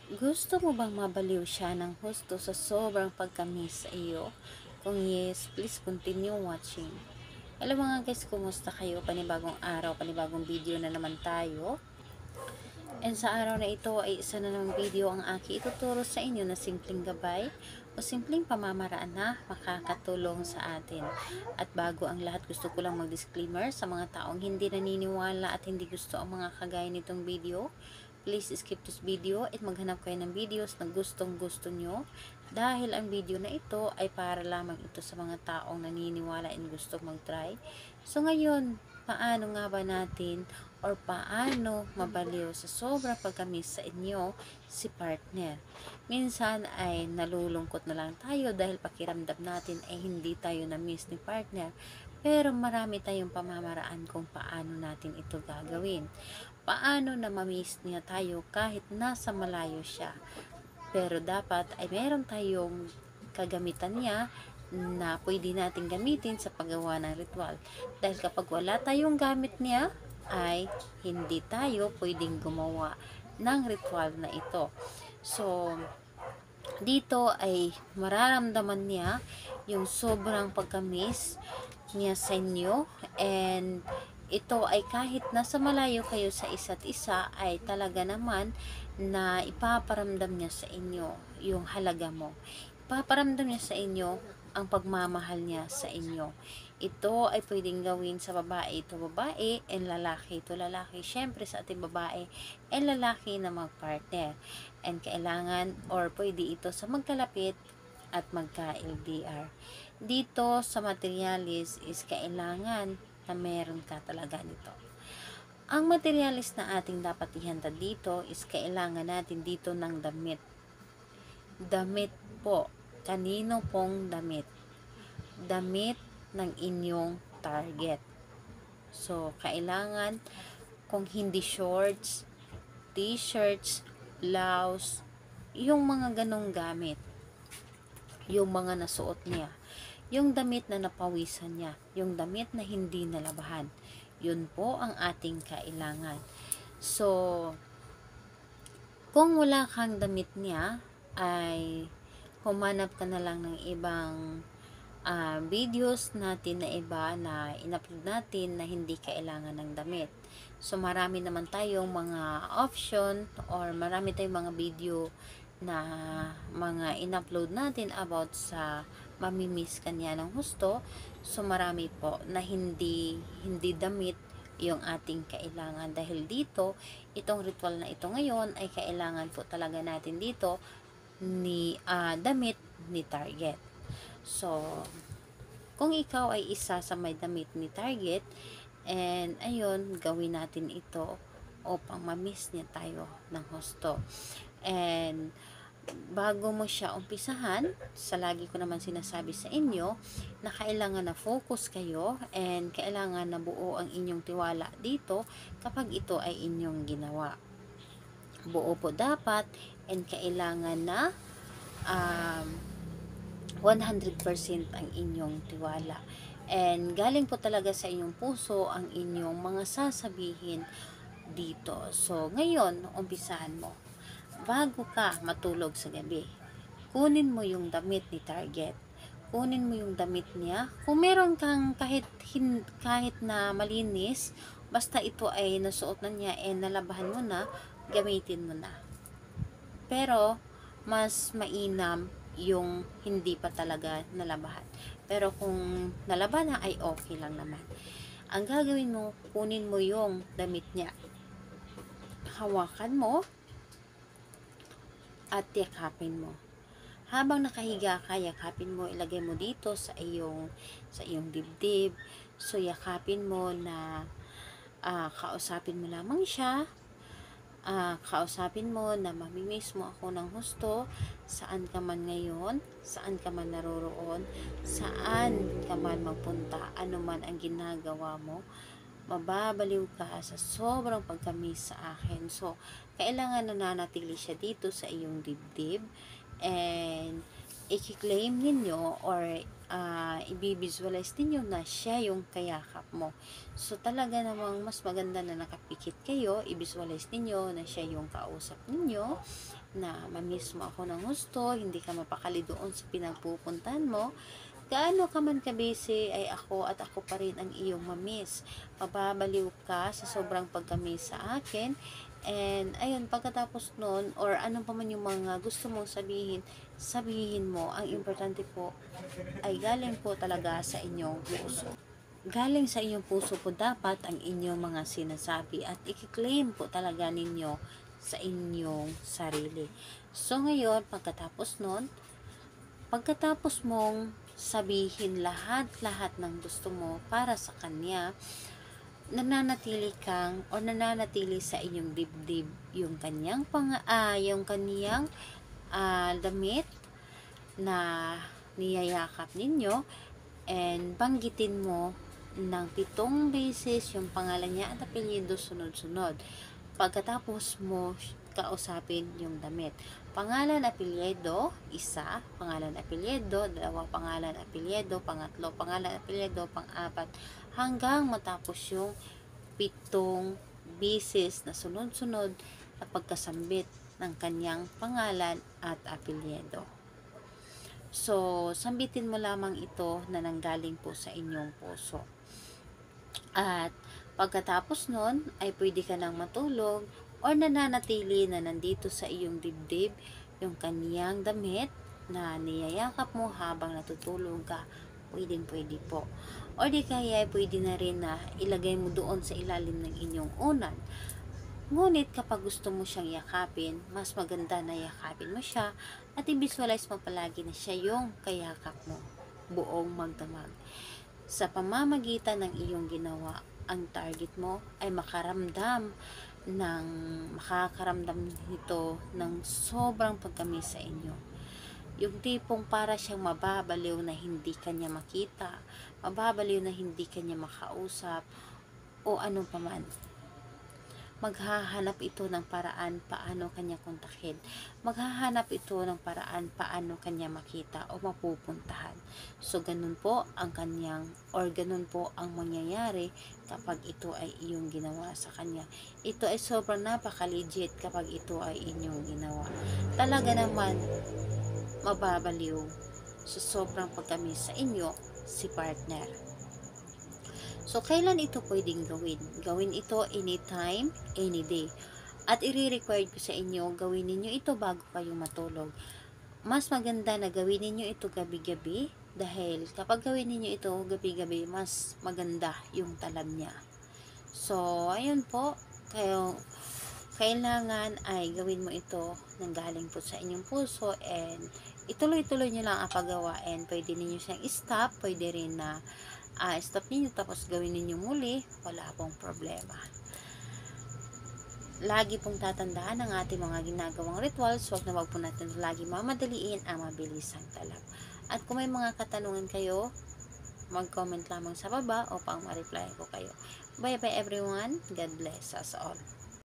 Gusto mo bang mabaliw siya ng husto sa sobrang pagkamis sa iyo? Kung yes, please continue watching. Hello mga guys, kumusta kayo? Panibagong araw, panibagong video na naman tayo. And sa araw na ito ay isa na namang video ang aking ituturo sa inyo na simpleng gabay o simpleng pamamaraan na makakatulong sa atin. At bago ang lahat, gusto ko lang mag-disclaimer sa mga taong hindi naniniwala at hindi gusto ang mga kagaya nitong video. Please skip this video at maghanap kayo ng videos na gustong gusto nyo dahil ang video na ito ay para lamang ito sa mga taong naniniwala and gusto mag-try. So ngayon, paano nga ba natin or paano mabaliw sa sobrang pagkamis sa inyo si partner? Minsan ay nalulungkot na lang tayo dahil pakiramdam natin ay hindi tayo na-miss ni partner. Pero marami tayong pamamaraan kung paano natin ito gagawin. Paano na ma-miss niya tayo kahit nasa malayo siya. Pero dapat ay meron tayong kagamitan niya na pwede natin gamitin sa paggawa ng ritual. Dahil kapag wala tayong gamit niya, ay hindi tayo pwedeng gumawa ng ritual na ito. So, dito ay mararamdaman niya yung sobrang pagkamis niya sa inyo, and ito ay kahit nasa malayo kayo sa isa't isa ay talaga naman na ipaparamdam niya sa inyo yung halaga mo. Ipaparamdam niya sa inyo ang pagmamahal niya sa inyo. Ito ay pwedeng gawin sa babae, ito babae, and lalaki, ito lalaki. Syempre sa ating babae and lalaki na magpartner. And kailangan or pwede ito sa magkalapit at magka-LDR. Dito sa materialis is kailangan na meron ka talaga nito. Ang materialis na ating dapat ihanda dito is kailangan natin dito ng damit. Damit po. Kanino pong damit? Damit ng inyong target. So, kailangan kung hindi shorts, t-shirts, blouse, yung mga ganong gamit. Yung mga nasuot niya. Yung damit na napawisan niya. Yung damit na hindi nalabahan. Yun po ang ating kailangan. So, kung wala kang damit niya, ay humanap ka na lang ng ibang videos natin na iba na in-upload natin na hindi kailangan ng damit. So, marami naman tayong mga option or marami tayong mga video na mga in-upload natin about sa mamimiss kanya ng husto. So, marami po na hindi damit yung ating kailangan. Dahil dito, itong ritual na ito ngayon ay kailangan po talaga natin dito ni damit ni target. So, kung ikaw ay isa sa may damit ni target, and ayun, gawin natin ito upang ma-miss niya tayo ng husto. And bago mo siya umpisahan, sa lagi ko naman sinasabi sa inyo na kailangan na focus kayo and kailangan na buo ang inyong tiwala dito kapag ito ay inyong ginawa. Buo po dapat, and kailangan na 100% ang inyong tiwala. And galing po talaga sa inyong puso ang inyong mga sasabihin dito. So, ngayon, umpisahan mo. Bago ka matulog sa gabi, kunin mo yung damit ni target. Kunin mo yung damit niya. Kung meron kang kahit na malinis, basta ito ay nasuot na niya and nalabahan mo na, gamitin mo na. Pero, mas mainam yung hindi pa talaga nalabahan. Pero kung nalaban na ay okay lang naman. Ang gagawin mo, kunin mo yung damit niya. Hawakan mo at yakapin mo. Habang nakahiga ka, yakapin mo, ilagay mo dito sa iyong dibdib. So, yakapin mo na kausapin mo lamang siya. Kausapin mo na mamimiss mo ako ng husto, saan ka man ngayon, saan ka man naroroon, saan ka man magpunta, ano man ang ginagawa mo, mababaliw ka sa sobrang pagkamis sa akin. So, kailangan nananatili siya dito sa iyong dibdib, and i-claim ninyo or i-visualize ninyo na siya yung kayakap mo. So, talaga namang mas maganda na nakapikit kayo, i-visualize ninyo na siya yung kausap ninyo, na mamiss mo ako ng gusto, hindi ka mapakali doon sa pinagpupuntahan mo. Gaano ka man ka-busy ay ako at ako pa rin ang iyong mamiss. Mababaliw ka sa sobrang pagkamiss sa akin. And ayun, pagkatapos nun, or ano pa man yung mga gusto mong sabihin, sabihin mo. Ang importante po ay galing po talaga sa inyong puso. Galing sa inyong puso po dapat ang inyong mga sinasabi at i-claim po talaga ninyo sa inyong sarili. So ngayon, pagkatapos mong sabihin lahat-lahat ng gusto mo para sa kanya, nananatili sa inyong dibdib yung kanyang damit na niyayakap ninyo, and banggitin mo ng 7 beses yung pangalan niya at apelyido sunod-sunod. Pagkatapos mo kausapin yung damit. Pangalan, apelyido, 1, pangalan, apelyido, 2, pangalan, apelyido, pangatlo, pangalan, apelyido, pang-4, hanggang matapos yung 7 beses na sunod-sunod na pagkasambit ng kanyang pangalan at apelyido. So, sambitin mo lamang ito na nanggaling po sa inyong puso. At pagkatapos nun, ay pwede ka nang matulog or nananatili na nandito sa iyong dibdib yung kaniyang damit na niyayakap mo habang natutulog ka. Pwede po. O di kaya pwede na rin na ilagay mo doon sa ilalim ng inyong unan. Ngunit kapag gusto mo siyang yakapin, mas maganda na yakapin mo siya at i-visualize mo palagi na siya yung kayakap mo, buong magdamag. Sa pamamagitan ng iyong ginawa, ang target mo ay makakaramdam nito ng sobrang pagkamiss sa inyo. Yung tipong para siyang mababaliw na hindi kanya makita, mababaliw na hindi kanya makausap, o ano paman. Maghahanap ito ng paraan paano kanya kontakin. Maghahanap ito ng paraan paano kanya makita o mapupuntahan. So, ganun po ang ganun po ang mangyayari kapag ito ay iyong ginawa sa kanya. Ito ay sobrang napaka-legit kapag ito ay inyong ginawa. Talaga naman, mababaliw sa sobrang pagkamiss sa inyo si partner. So, kailan ito pwedeng gawin? Gawin ito anytime, any day. At i-require ko sa inyo, gawin ninyo ito bago kayo matulog. Mas maganda na gawin ninyo ito gabi-gabi, dahil kapag gawin ninyo ito gabi-gabi, mas maganda yung talab niya. So, ayun po. Kailangan ay gawin mo ito nang galing po sa inyong puso, and ituloy-tuloy nyo lang ang paggawa, and pwede ninyo siyang stop, pwede rin na stop ninyo tapos gawin ninyo muli, wala pong problema. Lagi pong tatandaan ang ating mga ginagawang rituals, huwag na wag po natin lagi mamadaliin ang mabilisang talab. At kung may mga katanungan kayo, mag-comment lamang sa baba upang ma-reply ko kayo. Bye bye everyone, God bless us all.